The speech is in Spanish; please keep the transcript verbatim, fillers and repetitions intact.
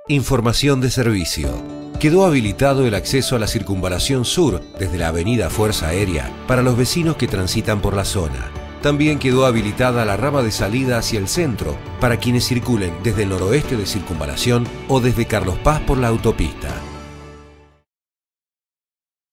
Información de servicio. Quedó habilitado el acceso a la Circunvalación Sur desde la avenida Fuerza Aérea para los vecinos que transitan por la zona. También quedó habilitada la rama de salida hacia el centro para quienes circulen desde el noroeste de Circunvalación o desde Carlos Paz por la autopista.